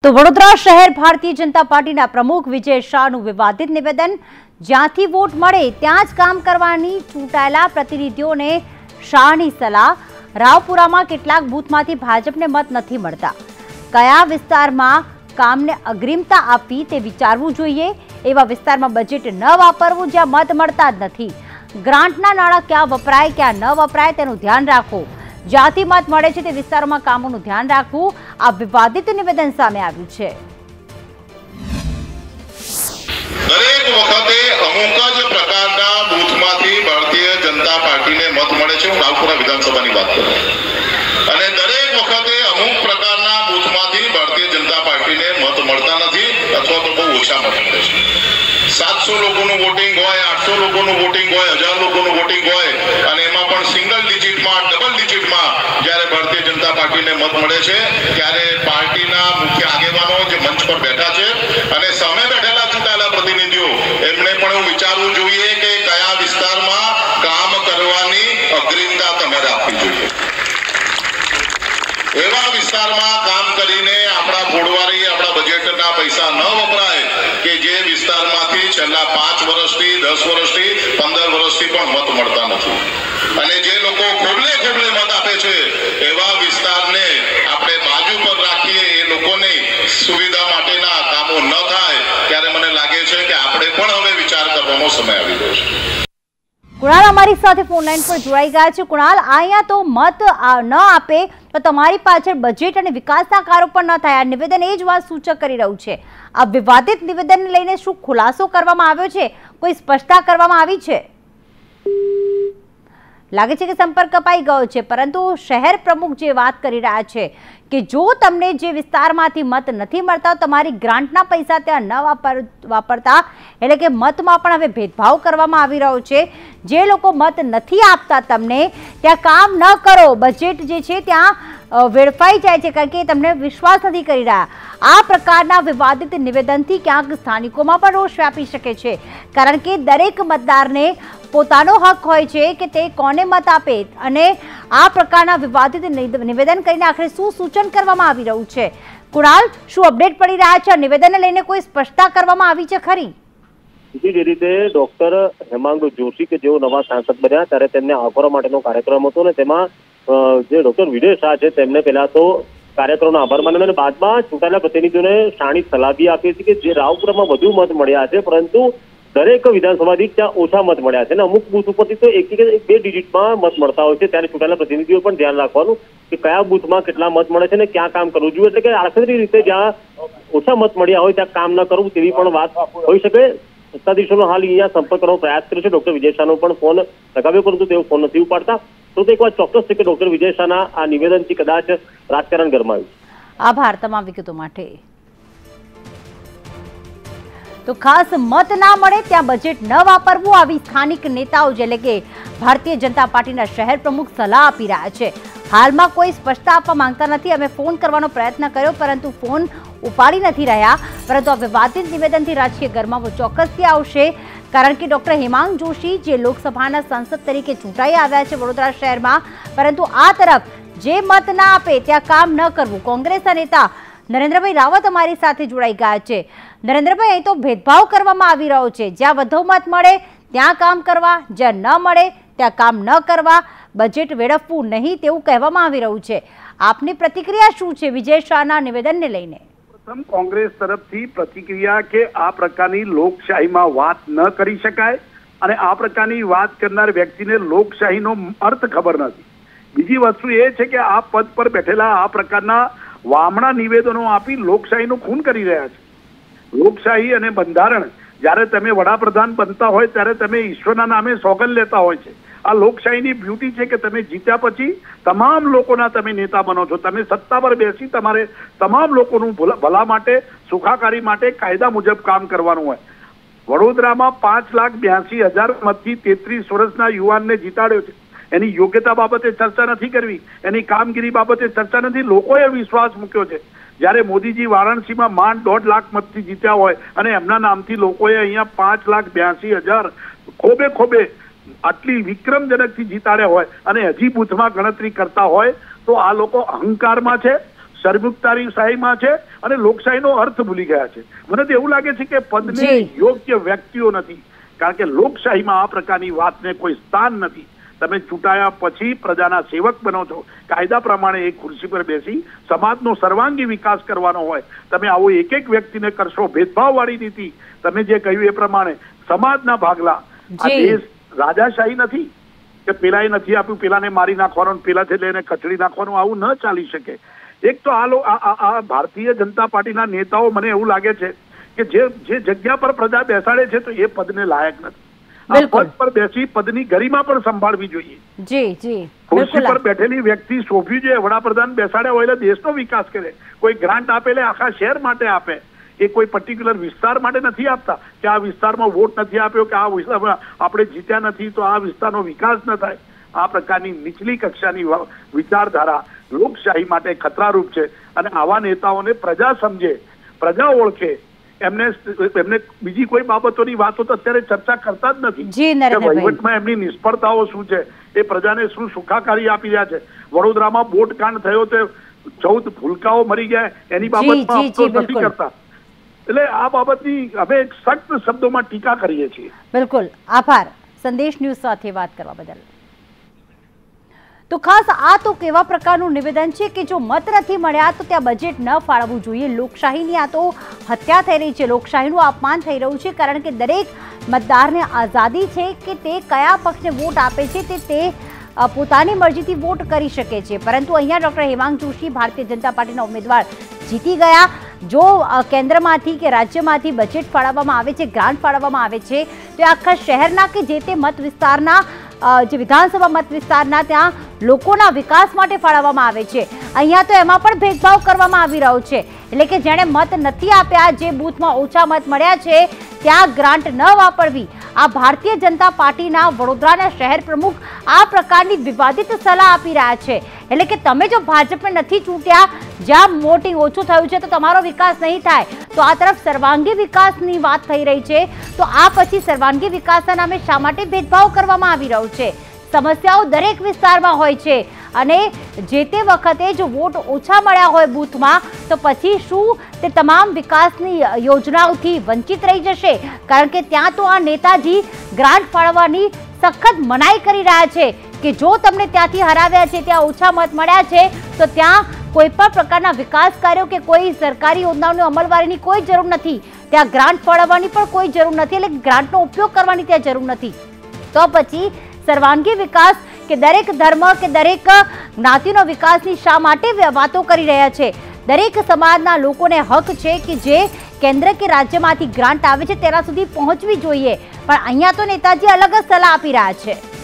તો વડોદરા શહેર ભારતીય જનતા પાર્ટીના પ્રમુખ વિજય શાહનું વિવાદિત નિવેદન, જ્યાંથી વોટ મળે ત્યાં જ કામ કરવાની ચૂંટાયેલા પ્રતિનિધિઓને શાહની સલાહ। રાવપુરામાં કેટલાક બૂથમાંથી ભાજપને મત નથી મળતા, કયા વિસ્તારમાં કામને અગ્રિમતા આપવી તે વિચારવું જોઈએ। એવા વિસ્તારમાં બજેટ ન વાપરવું જ્યાં મત મળતા જ નથી। ગ્રાન્ટના નાણાં ક્યાં વપરાય ક્યાં ન વપરાય તેનું ધ્યાન રાખો। જ્યાંથી મત મળે છે તે વિસ્તારોમાં કામોનું ધ્યાન રાખવું। આ વિવાદિત નિવેદન સામે આવ્યું છે। દરેક વખતે અમુક જ પ્રકારના બૂથમાંથી ભારતીય જનતા પાર્ટીને મત મળે છે। હું રાવપુરા વિધાનસભાની વાત કરું, અને દરેક વખતે અમુક પ્રકારના બૂથમાંથી ભારતીય જનતા પાર્ટીને મત મળતા નથી અથવા તો બહુ ઓછા મત મળે છે। 700 લોકોનું વોટિંગ હોય, 800 લોકોનું વોટિંગ હોય, 1000 લોકોનું વોટિંગ હોય, અને એમાં પણ સિંગલ ડિજિટમાં, ડબલ ડિજિટમાં જ્યારે ભારતીય જનતા પાર્ટીને મત મળે છે ત્યારે પાર્ટીના મુખ્ય આગેવાનો જે મંચ પર બેઠા છે અને સામે બેઠેલા ચૂંટાયેલા પ્રતિનિધિઓ એમણે પણ એવું વિચારવું જોઈએ કે કયા વિસ્તારમાં કામ કરવાની અગ્રિમતા તમારે આપવી જોઈએ। એવા વિસ્તારમાં કામ કરીને આપણા ફોડવારી, આપણા બજેટના પૈસા ન વપરાય કે જે વિસ્તારમાંથી છેલ્લા 5 વર્ષથી, 10 વર્ષથી, 15 વર્ષથી પણ મત મળતા નથી, અને જે લોકો ખોબલે ખોબલે મત આપે છે એવા વિસ્તારને આપણે બાજુ પર રાખીએ, એ લોકોને સુવિધા માટેના કામો ન થાય ત્યારે મને લાગે છે કે આપણે પણ હવે વિચાર કરવાનો સમય આવી ગયો છે। કુણાલ અમારી સાથે ફોન લાઈન પર જોડાઈ ગયા છે। કુણાલ, અહીંયા તો મત ન આપે તો તમારી પાછળ બજેટ અને વિકાસના કાર્યો પણ ન થાય, આ નિવેદન એ જ વાત સૂચક કરી રહ્યું છે। આ વિવાદિત નિવેદનને લઈને શું ખુલાસો કરવામાં આવ્યો છે, કોઈ સ્પષ્ટતા કરવામાં આવી છે? લાગે છે કે સંપર્ક કપાઈ ગયો છે, પરંતુ શહેર પ્રમુખ જે વાત કરી રહ્યા છે કે જો તમને જે વિસ્તારમાંથી મત નથી મળતા, તમારી ગ્રાન્ટના પૈસા ત્યાં ન વાપરતા, એટલે કે મતમાં પણ હવે ભેદભાવ કરવામાં આવી રહ્યો છે। જે લોકો મત નથી આપતા તમને, ત્યાં કામ ન કરો, બજેટ જે છે ત્યાં વેડફાઈ જાય છે કારણ કે તમને વિશ્વાસ નથી કરી રહ્યા। આ પ્રકારના વિવાદિત નિવેદનથી ક્યાંક સ્થાનિકોમાં પણ રોષ વ્યાપી શકે છે, કારણ કે દરેક મતદારને પોતાનો હક હોય છે કે તે કોને મત આપે, અને આ પ્રકારના વિવાદિત નિવેદન કરીને આખરે શું સૂચન કરવામાં આવી રહ્યું છે? કુણાલ, શું અપડેટ પડી રહ્યા છે? નિવેદનને લઈને કોઈ સ્પષ્ટતા કરવામાં આવી છે ખરી? જે રીતે ડોક્ટર હેમાંગ જોશી કે જેઓ નવા સાંસદ બન્યા ત્યારે તેમને આવકારવા માટેનો કાર્યક્રમ હતો, ને તેમાં જે ડોક્ટર વિજય શાહ છે તેમને પહેલા તો કાર્યક્રમનો આભાર માન્યો અને બાદમાં ચૂંટાયેલા પ્રતિનિધિઓને શાણી સલાહ બી આપી હતી કે જે રાવપુરામાં વધુ મત મળ્યા છે, પરંતુ દરેક વિધાનસભાથી ત્યાં ઓછા મત મળ્યા છે, અને અમુક બૂથ ઉપરથી તો 1 કે 2 ડિજિટમાં મત મળતા હોય છે, ત્યારે ચૂંટાયેલા પ્રતિનિધિઓ પણ ધ્યાન રાખવાનું કે કયા બૂથમાં કેટલા મત મળે છે ને ક્યાં કામ કરવું જોઈએ। એટલે કે આખરી રીતે જ્યાં ઓછા મત મળ્યા હોય ત્યાં કામ ન કરવું તેવી પણ વાત હોઈ શકે। સત્તાધીશોનો હાલ અહીંયા સંપર્ક કરવાનો પ્રયાસ કર્યો છે। ડોક્ટર વિજય શાહનો પણ ફોન લગાવ્યો, પરંતુ તેઓ ફોન નથી ઉપાડતા। તો એક વાત ચોક્કસ છે કે ડોક્ટર વિજય શાહના આ નિવેદનથી કદાચ રાજકારણ ગરમાયું। આભાર તમામ વિગતો માટે। તો ખાસ મત ના મળે ત્યાં બજેટ ન વાપરવું, આવી સ્થાનિક નેતાઓ એટલે કે ભારતીય જનતા પાર્ટીના શહેર પ્રમુખ સલાહ આપી રહ્યા છે। હાલમાં કોઈ સ્પષ્ટતા આપવા માંગતા નથી। અમે ફોન કરવાનો પ્રયત્ન કર્યો પરંતુ ફોન ઉપાડી નથી રહ્યા, પરંતુ આ વિવાદિત નિવેદનથી રાજકીય ગરમાવો ચોક્કસથી આવશે, કારણ કે ડોક્ટર હેમાંગ જોશી જે લોકસભાના સાંસદ તરીકે ચૂંટાઈ આવ્યા છે વડોદરા શહેરમાં, પરંતુ આ તરફ જે મત ના આપે ત્યાં કામ ન કરવું। કોંગ્રેસના નેતા નરેન્દ્રભાઈ રાવત અમારી સાથે જોડાઈ ગયા છે। નરેન્દ્રભાઈ, અહીં તો ભેદભાવ કરવામાં આવી રહ્યો છે, જ્યાં વધુ મત મળે ત્યાં કામ કરવા, જ્યાં ન મળે ત્યાં કામ ન કરવા, બજેટ વેડફવું નહીં તેવું કહેવામાં આવી રહ્યું છે। આપની પ્રતિક્રિયા શું છે વિજય શાહના નિવેદનને લઈને? પ્રથમ કોંગ્રેસ તરફથી પ્રતિક્રિયા કે આ પ્રકારની લોકશાહીમાં વાત ન કરી શકાય, અને આ પ્રકારની વાત કરનાર વ્યક્તિને લોકશાહીનો અર્થ ખબર નથી। બીજી વસ્તુ એ છે કે આ પદ પર બેઠેલા આ પ્રકારના વામણા નિવેદનો આપી લોકશાહીનું ખૂન કરી રહ્યા છે। લોકશાહી અને બંધારણ જ્યારે તમે વડાપ્રધાન બનતા હોય ત્યારે તમે ઈશ્વરના નામે સોગંદ લેતા હોય છે। આ લોકશાહીની બ્યુટી છે કે તમે જીત્યા પછી તમામ લોકોના તમે નેતા બનો છો। તમે સત્તા પર બેસી તમારે તમામ લોકોનું ભલા માટે, સુખાકારી માટે કાયદા મુજબ કામ કરવાનું હોય। વડોદરામાં 5,82,000 મતથી 33 વર્ષના યુવાનને જીતાડ્યો છે। એની યોગ્યતા બાબતે ચર્ચા નથી કરવી, એની કામગીરી બાબતે ચર્ચા નથી। લોકોએ વિશ્વાસ મૂક્યો છે। જ્યારે મોદીજી વારાણસીમાં માંડ 1.5 લાખ મતથી જીત્યા હોય અને એમના નામથી લોકોએ અહીંયા 5,82,000 ખોબે ખોબે આટલી વિક્રમજનકથી જીતાડ્યા હોય અને હજી બૂથમાં ગણતરી કરતા હોય તો આ લોકો અહંકારમાં છે, સરમુખતારીશાહીમાં છે અને લોકશાહીનો અર્થ ભૂલી ગયા છે. મને તો એવું લાગે છે કે પદને યોગ્ય વ્યક્તિઓ નથી, કારણ કે લોકશાહીમાં આ પ્રકારની વાતને કોઈ સ્થાન નથી. તમે ચૂંટાયા પછી પ્રજાના સેવક બનો છો, કાયદા પ્રમાણે એક ખુરશી પર બેસી સમાજનો સર્વાંગી વિકાસ કરવાનો હોય. તમે આવો એક એક વ્યક્તિને કરશો, ભેદભાવવાળી નીતિ, તમે જે કહ્યું એ પ્રમાણે સમાજના ભાગલા. આ દેશ રાજાશાહી નથી કે પેલાએ નથી આપ્યું પેલાને મારી નાખવાનું, પેલાથી લઈને કચડી નાખવાનું. આવું ન ચાલી શકે. એક તો આ ભારતીય જનતા પાર્ટીના નેતાઓ, મને એવું લાગે છે કે જે જગ્યા પર પ્રજા બેસાડે છે તો એ પદને લાયક નથી. આ પદ પર બેસી પદની ગરિમા પણ સંભાળવી જોઈએ. ખુરશી પર બેઠેલી વ્યક્તિ સોંપવી જોઈએ. વડાપ્રધાન બેસાડ્યા હોય એટલે દેશનો વિકાસ કરે. કોઈ ગ્રાન્ટ આપે એટલે આખા શહેર માટે આપે. એ કોઈ પર્ટિક્યુલર વિસ્તાર માટે નથી આપતા કે આ વિસ્તારમાં વોટ નથી આપ્યો કે આ વિસ્તારમાં આપણે જીત્યા નથી તો આ વિસ્તારનો વિકાસ ન થાય. આ પ્રકારની નીચલી કક્ષાની વિચારધારા લોકશાહી માટે ખતરારૂપ છે. અને આવા નેતાઓને પ્રજા સમજે, પ્રજા ઓળખે, એમને બીજી કોઈ બાબતોની વાતો તો અત્યારે ચર્ચા કરતા જ નથી. વહીવટમાં એમની નિષ્ફળતાઓ શું છે, એ પ્રજાને શું સુખાકારી આપી રહ્યા છે. વડોદરામાં બોટકાંડ થયો તે 14 ભૂલકાઓ મરી ગયા, એની બાબતમાં અફસોસ નથી કરતા. એટલે આ બાબતની અમે સખ્ત શબ્દોમાં ટીકા કરીએ છીએ. બિલકુલ આભાર સંદેશ ન્યૂઝ સાથે વાત કરવા બદલ. તો ખાસ આ તો કેવા પ્રકારનું નિવેદન છે કે જો મત નથી મળ્યા તો ત્યાં બજેટ ન ફાળવવું જોઈએ. લોકશાહીની આ તો હત્યા થઈ રહી છે, લોકશાહીનું અપમાન થઈ રહ્યું છે. કારણ કે દરેક મતદારને આઝાદી છે કે તે કયા પક્ષને વોટ આપે છે તે પોતાની મરજીથી વોટ કરી શકે છે. પરંતુ અહીંયા ડોક્ટર હેમાંગ જોશી ભારતીય જનતા પાર્ટીના ઉમેદવાર જીતી ગયા. જો કેન્દ્રમાંથી કે રાજ્યમાંથી બજેટ ફાળવવામાં આવે છે, ગ્રાન્ટ ફાળવવામાં આવે છે તો આખા શહેરના કે જે તે મત વિસ્તારના જે વિધાનસભા મત વિસ્તારના ત્યાં લોકોના વિકાસ માટે ફાળવવામાં આવે છે. અહીંયા તો એમાં પણ ભેદભાવ કરવામાં આવી રહ્યો છે. એટલે કે જેણે મત નથી આપ્યા, જે બૂથમાં ઓછા મત મળ્યા છે ત્યાં ગ્રાન્ટ ન વાપરવી. આ ભારતીય જનતા પાર્ટીના વડોદરાના શહેર પ્રમુખ આ પ્રકારની વિવાદિત સલાહ આપી રહ્યા છે. એટલે કે તમે જો ભાજપને નથી ચૂંટ્યા, જ્યાં વોટિંગ ઓછું થયું છે તો તમારો વિકાસ નહીં થાય. તો આ તરફ સર્વાંગી વિકાસની વાત થઈ રહી છે, તો આ પછી સર્વાંગી વિકાસના નામે શા માટે ભેદભાવ કરવામાં આવી રહ્યો છે? સમસ્યાઓ દરેક વિસ્તારમાં હોય છે અને જે તે વખતે જો વોટ ઓછા મળ્યા હોય બૂથમાં તો પછી શું તે તમામ વિકાસની યોજનાઓથી વંચિત રહી જશે? કારણ કે ત્યાં તો આ નેતાજી ગ્રાન્ટ ફાળવવાની સખત મનાઈ કરી રહ્યા છે કે જો તમને ત્યાંથી હરાવ્યા છે, ત્યાં ઓછા મત મળ્યા છે તો ત્યાં કોઈ પણ પ્રકારના વિકાસ કાર્યો કે કોઈ સરકારી યોજનાઓની અમલવારીની કોઈ જરૂર નથી. ત્યાં ગ્રાન્ટ ફાળવવાની પણ કોઈ જરૂર નથી. એટલે ગ્રાન્ટનો ઉપયોગ કરવાની ત્યાં જરૂર નથી. તો પછી સર્વાંગી વિકાસ કે દરેક ધર્મ કે દરેક જ્ઞાતિનો વિકાસની શા માટે વાતો કરી રહ્યા છે? દરેક સમાજના લોકોને હક છે કે જે કેન્દ્ર કે રાજ્યમાંથી ગ્રાન્ટ આવે છે તેના સુધી પહોંચવી જોઈએ. પણ અહીંયા તો નેતાજી અલગ જ સલાહ આપી રહ્યા છે.